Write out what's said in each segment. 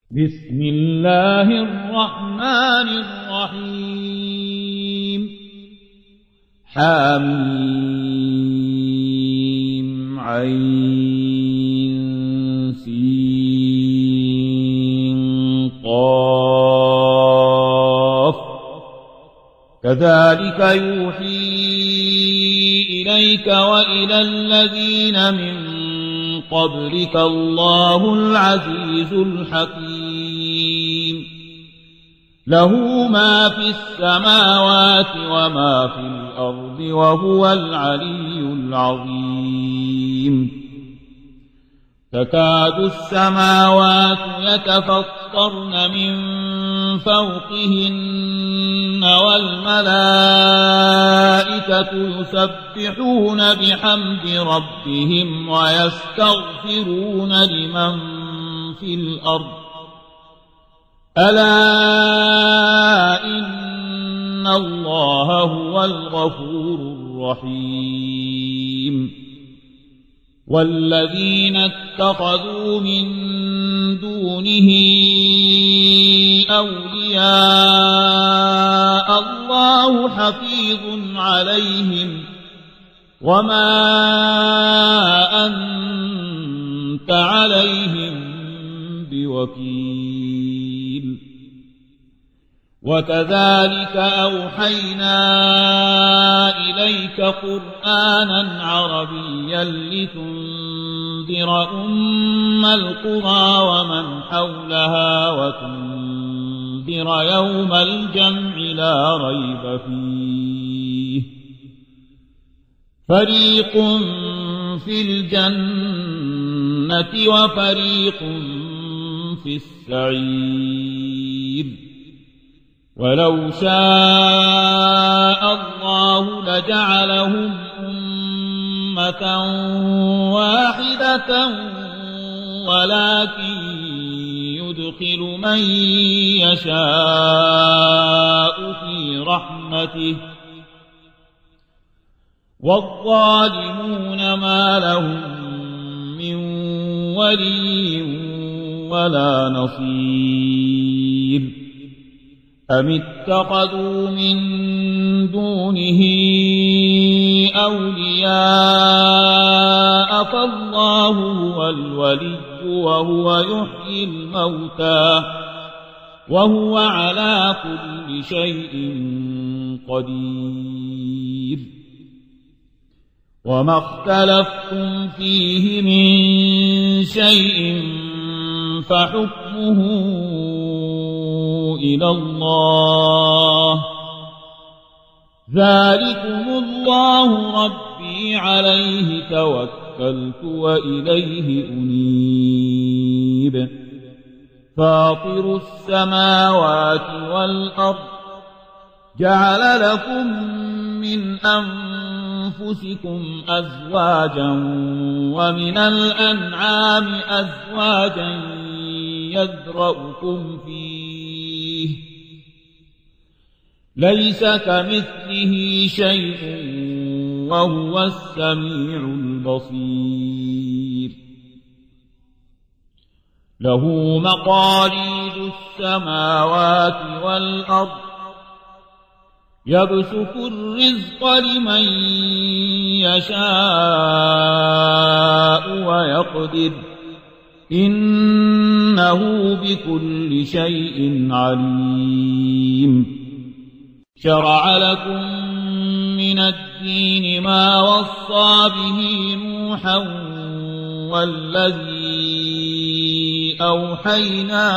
بسم الله الرحمن الرحيم حميم عين سين قاف كذلك يوحي إليك وإلى الذين من قبلك الله العزيز الحكيم له ما في السماوات وما في الأرض وهو العلي العظيم تكاد السماوات يتفطرن من فوقهن والملائكة يسبحون بحمد ربهم ويستغفرون لمن في الأرض ألا إن الله هو الغفور الرحيم والذين اتخذوا من دونه أولياء الله حفيظ عليهم وما أنت عليهم بوكيل وكذلك أوحينا إليك قرآنا عربيا لتنذر أم القرى ومن حولها وتنذر يوم الجمع لا ريب فيه فريق في الجنة وفريق في السعير ولو شاء الله لجعلهم أمة واحدة ولكن يدخل من يشاء في رحمته والظالمون ما لهم من ولي ولا نصير أم اتخذوا من دونه أولياء فالله هو الولي وهو يحيي الموتى وهو على كل شيء قدير وما اختلفتم فيه من شيء فحكمه إلى الله ذلكم الله ربي عليه توكلت وإليه أنيب فاطر السماوات والأرض جعل لكم من أنفسكم أزواجا ومن الأنعام أزواجا يذرأكم فيه ليس كمثله شيء وهو السميع البصير له مقاليد السماوات والأرض يبسط الرزق لمن يشاء ويقدر إنه بكل شيء عليم شرع لكم من الدين ما وصى به نوحا والذي أوحينا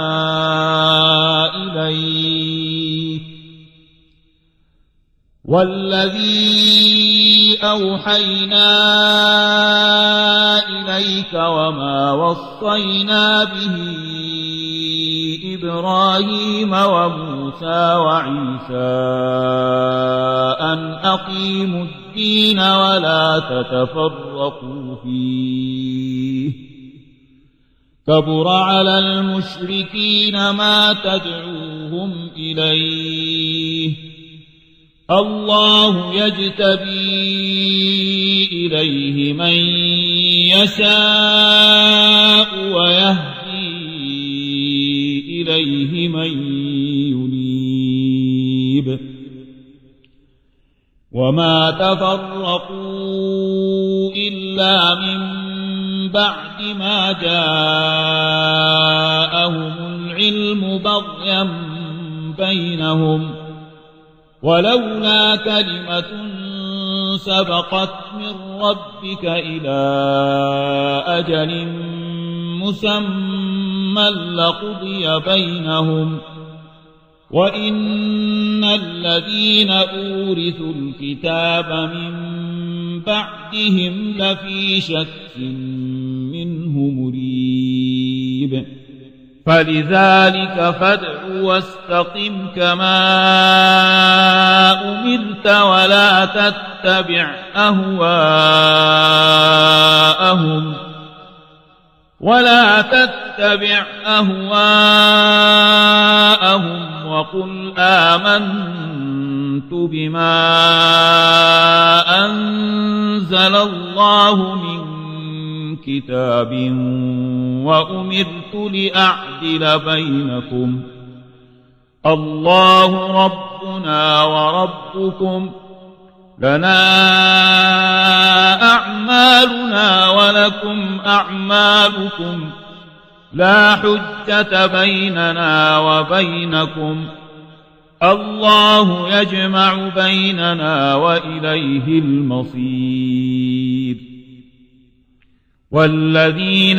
إليك وما وصينا به إبراهيم وموسى وعيسى أن أقيموا الدين ولا تتفرقوا فيه كبر على المشركين ما تدعوهم إليه الله يجتبي إليه من يشاء ويهدي إليه من ينيب وما تفرقوا إلا من بعد ما جاءهم العلم بغيا بينهم ولولا كلمة سبقت من ربك إلى أجل مسمى لقضي بينهم وإن الذين أورثوا الكتاب من بعدهم لفي شك منه مريب فلذلك فادع واستقم كما أمرت ولا تتبع أهواءهم وقل آمنت بما أنزل الله من كتاب وأمرت لأعدل بينكم الله ربنا وربكم لنا أعمالنا ولكم أعمالكم لا حجة بيننا وبينكم الله يجمع بيننا وإليه المصير والذين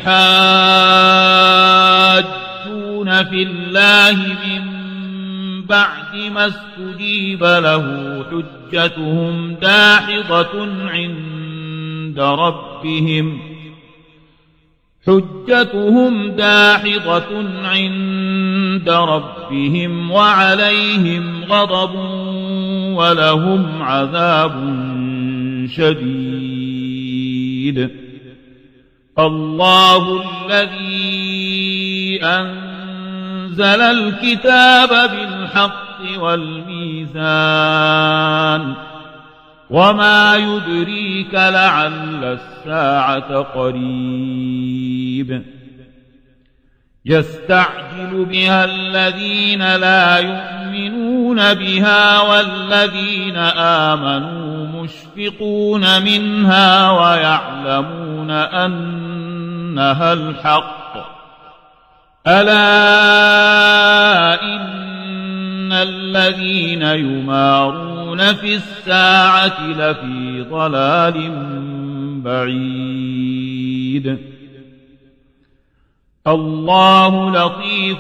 يحاجون في الله من بعد ما استجيب له حجتهم داحضة عند ربهم وعليهم غضب ولهم عذاب شديد الله الذي أنزل الكتاب بالحق والميزان وما يدريك لعل الساعة قريب يستعجل بها الذين لا يؤمنون بها والذين آمنوا مشفقون منها ويعلمون أنها الحق ألا إن الذين يمارون في الساعة لفي ضلال بعيد الله لطيف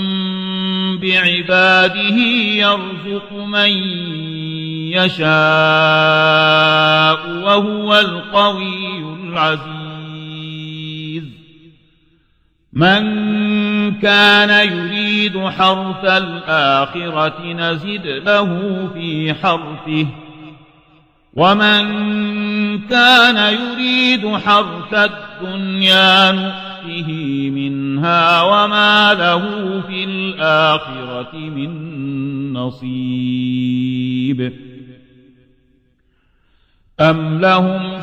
بعباده يرزق من يشاء وهو القوي العزيز من كان يريد حرث الآخرة نزد له في حرثه ومن كان يريد حرث الدنيا نؤته منها وما له في الآخرة من نصيب أم لهم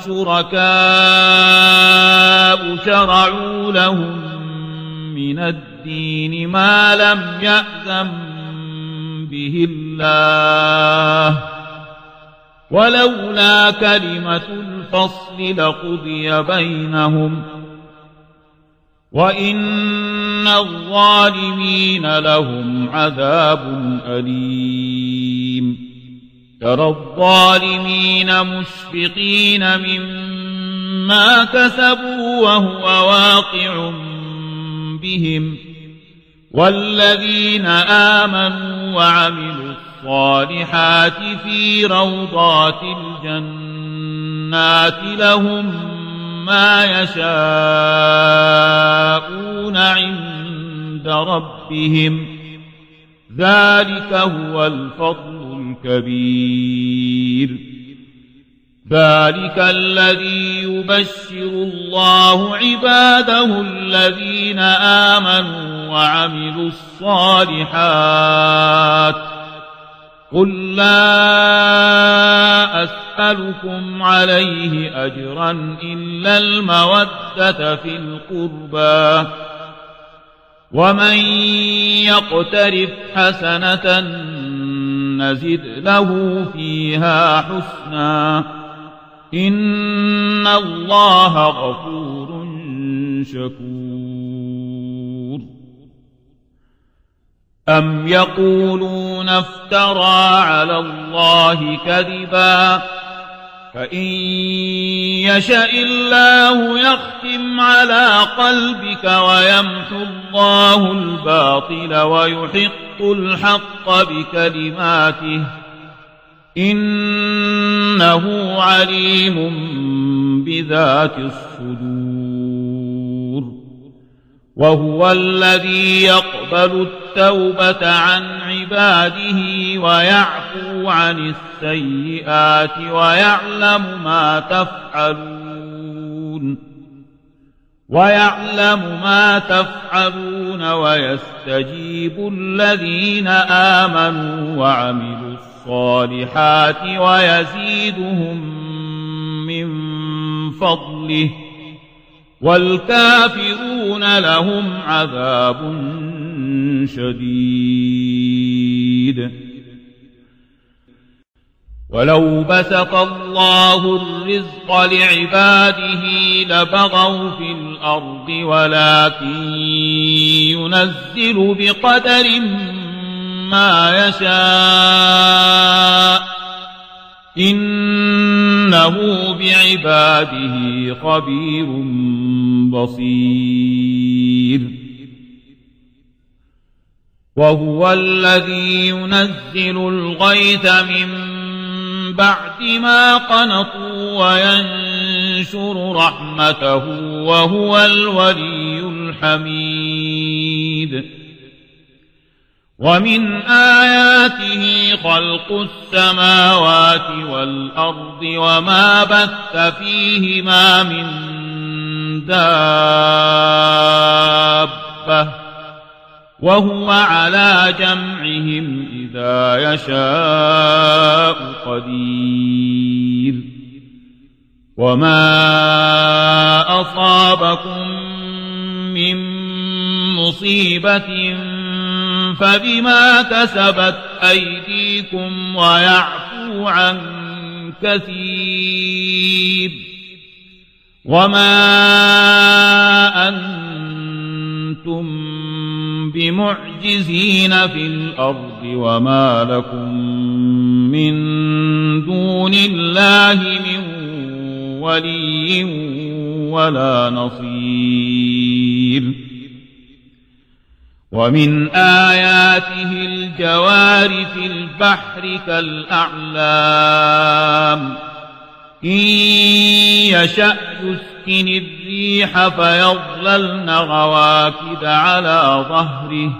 شركاء شرعوا لهم من الدين ما لم يأذن به الله ولولا كلمة الفصل لقضي بينهم وإن الظالمين لهم عذاب أليم ترى الظالمين مشفقين مما كسبوا وهو واقع بهم والذين آمنوا وعملوا الصالحات في روضات الجنات لهم ما يشاءون عند ربهم ذلك هو الفضل الكبير ذلك الذي يبشر الله عباده الذين آمنوا وعملوا الصالحات قل لا أسألكم عليه أجرا إلا المودة في القربى ومن يقترف حسنة نزد له فيها حسنا إن الله غفور شكور أم يقولون افترى على الله كذبا فإن يشأ الله يختم على قلبك ويمحو الله الباطل ويحق الحق بكلماته إنه عليم بذات الصدور وهو الذي يقبل التوبة عن عباده ويعفو عن السيئات ويعلم ما تفعلون ويستجيب الذين آمنوا وعملوا الصالحات ويزيدهم من فضله والكافرون لهم عذاب شديد ولو بسط الله الرزق لعباده لبغوا في الأرض ولكن ينزل بقدر ما يشاء إنه بعباده خبير بصير وهو الذي ينزل الغيث من بعد ما قنطوا وينشر رحمته وهو الولي الحميد ومن آياته خلق السماوات والأرض وما بث فيهما من دابة وهو على جمعهم إذا يشاء قدير وما أصابكم من مصيبة فبما كسبت أيديكم ويعفو عن كثير وما أنتم بمعجزين في الأرض وما لكم من دون الله من ولي ولا نصير ومن آياته الجوار في البحر كالأعلام إن يشأ يسكن الريح فيظللن رواكد على ظهره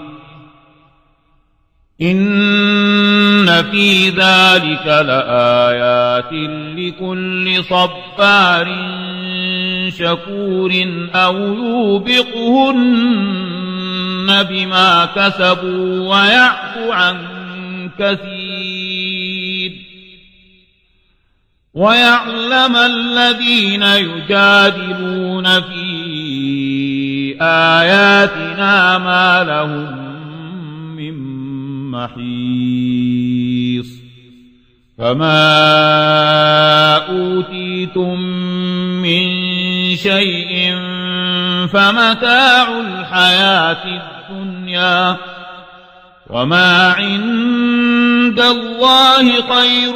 إن في ذلك لآيات لكل صبار شكور أو يوبقهن بما كسبوا ويعفو عن كثير ويعلم الذين يجادلون في آياتنا ما لهم من محيص فما أوتيتم من شيء فمتاع الحياة الدنيا وما عند الله خير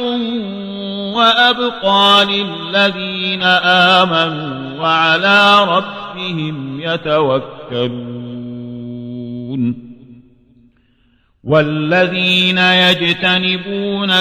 وأبقى للذين آمنوا وعلى ربهم يتوكلون والذين يجتنبون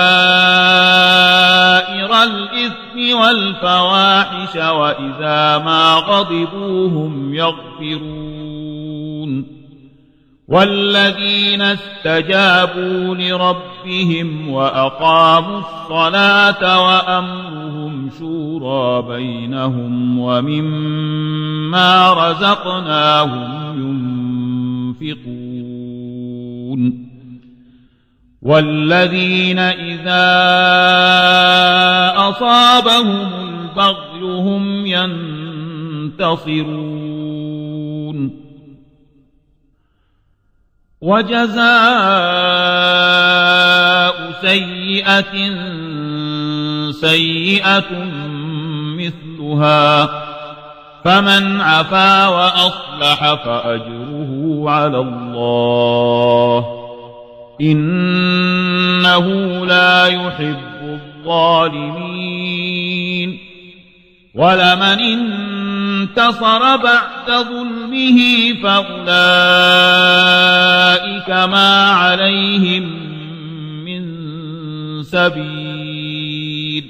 كبائر الإثم والفواحش وإذا ما غضبوا هم يغفرون والذين استجابوا لربهم وأقاموا الصلاة وأمرهم شورى بينهم ومما رزقناهم ينفقون والذين إذا أصابهم البغي هم ينتصرون وجزاء سيئة سيئة مثلها فمن عفا وأصلح فأجره على الله إنه لا يحب الظالمين ولمن انتصر بعد ظلمه فأولئك ما عليهم من سبيل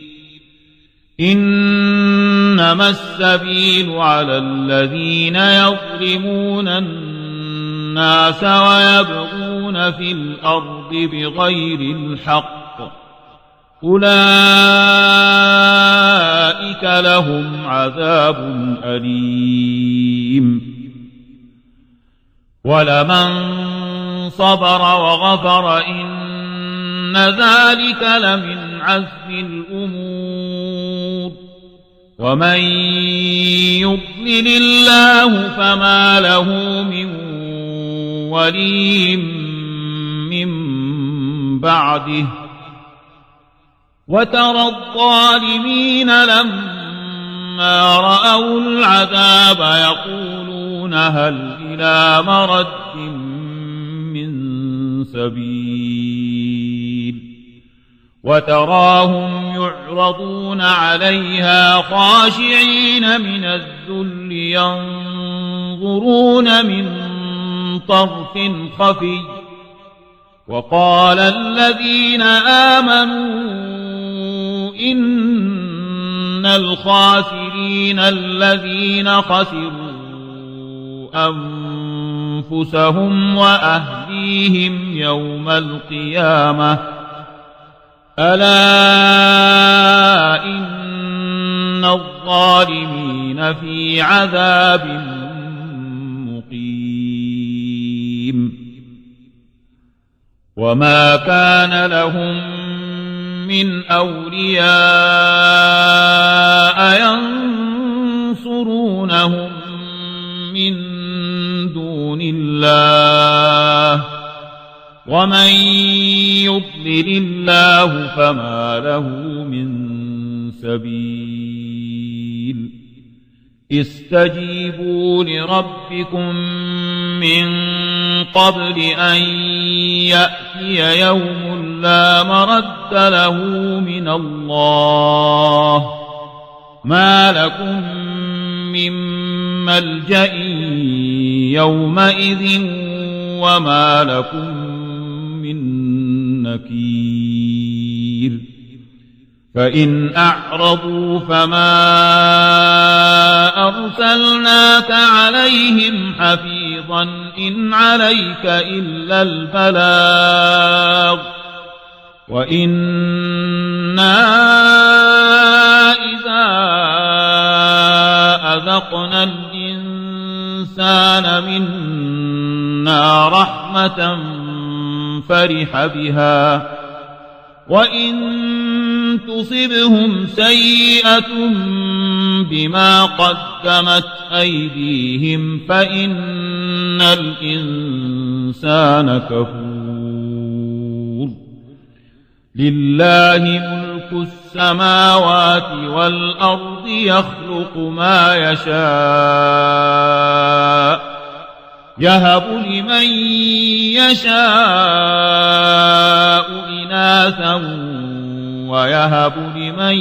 إنما السبيل على الذين يظلمون الناس ويبغون في الأرض بغير الحق أولئك لهم عذاب أليم ولمن صبر وغفر إن ذلك لمن عزم الأمور ومن يضلل الله فما له من ولي من بعده وترى الظالمين لما رأوا العذاب يقولون هل إلى مرد من سبيل وتراهم يعرضون عليها خاشعين من الذل ينظرون من طرف خفي وقال الذين آمنوا إن الخاسرين الذين خسروا أنفسهم وأهليهم يوم القيامة ألا إن الظالمين في عذاب مقيم وما كان لهم من أولياء ينصرونهم من دون الله ومن يضلل الله فما له من سبيل استجيبوا لربكم من قبل أن يأتي يوم لا مرد له من الله ما لكم من ملجأ يومئذ وما لكم من نكير فإن أعرضوا فما أرسلناك عليهم حفيظا إن عليك إلا البلاغ وإنا إذا أذقنا الإنسان منا رحمة فرح بها وإن تصبهم سيئة بما قدمت أيديهم فإن الإنسان كفور لله ملك السماوات والأرض يخلق ما يشاء يهب لمن يشاء إناثا ويهب لمن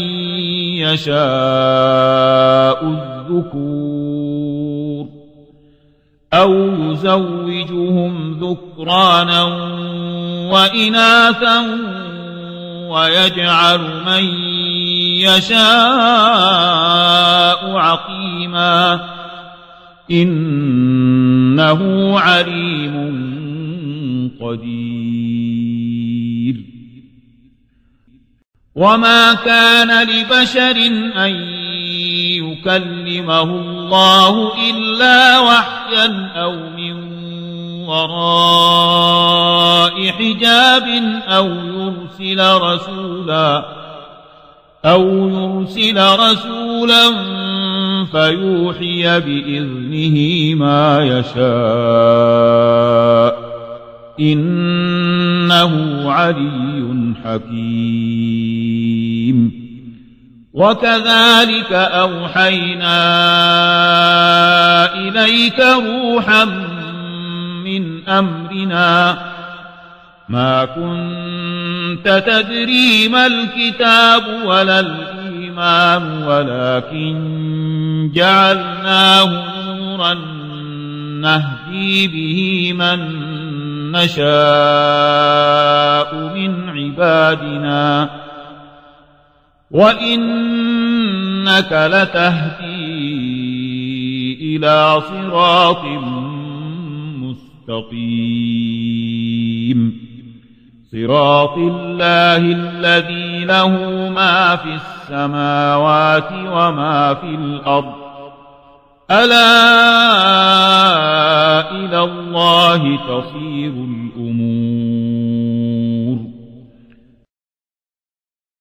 يشاء الذكور أو يزوجهم ذكرانا وإناثا ويجعل من يشاء عقيما إنه عليم قدير وما كان لبشر أن يكلمه الله إلا وحيا أو من وراء حجاب أو يرسل رسولا فيوحي بإذنه ما يشاء إنه علي حكيم. وكذلك أوحينا إليك روحا من أمرنا ما كنت تدري ما الكتاب ولا الإيمان ولكن جعلناه نورا نهدي به من نشاء من عبادنا وإنك لتهدي إلى صراط مستقيم صراط الله الذي له ما في السماوات وما في الأرض ألا إلى الله تصير الأمور